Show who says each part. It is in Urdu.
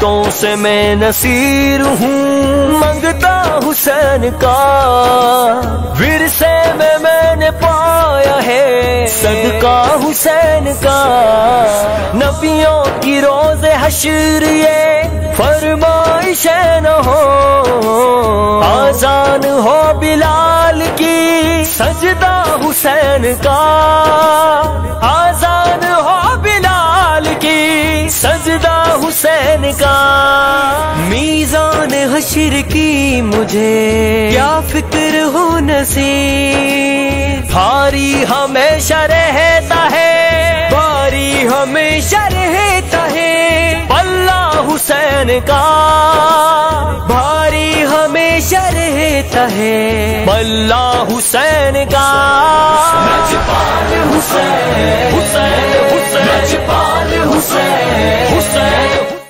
Speaker 1: باتوں سے میں نصیر ہوں، منگتا حسین کا ورثے میں نے پایا ہے صدقہ حسین کا۔ نبیوں کی روز حشر یہ فرمائش نہ ہو، آذان ہو بلال کی سجدہ حسین کا، آذان ہو بلال کی سجدہ حسین کا۔ میزان حشر کی مجھے کیا فکر ہو نصیب، بھاری ہمیشہ رہتا ہے، بھاری ہمیشہ رہتا ہے پلہ حسین کا، بھاری ہمیشہ رہتا ہے پلہ حسین کا۔ لجپال حسین، حسین حسین، لجپال حسین، حسین